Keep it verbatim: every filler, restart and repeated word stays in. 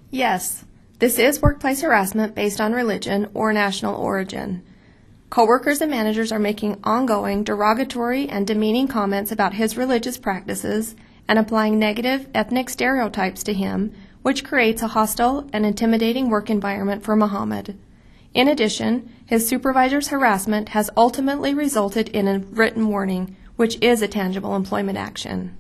Yes, this is workplace harassment based on religion or national origin. Coworkers and managers are making ongoing derogatory and demeaning comments about his religious practices and applying negative ethnic stereotypes to him, which creates a hostile and intimidating work environment for Muhammad. In addition, his supervisor's harassment has ultimately resulted in a written warning, which is a tangible employment action.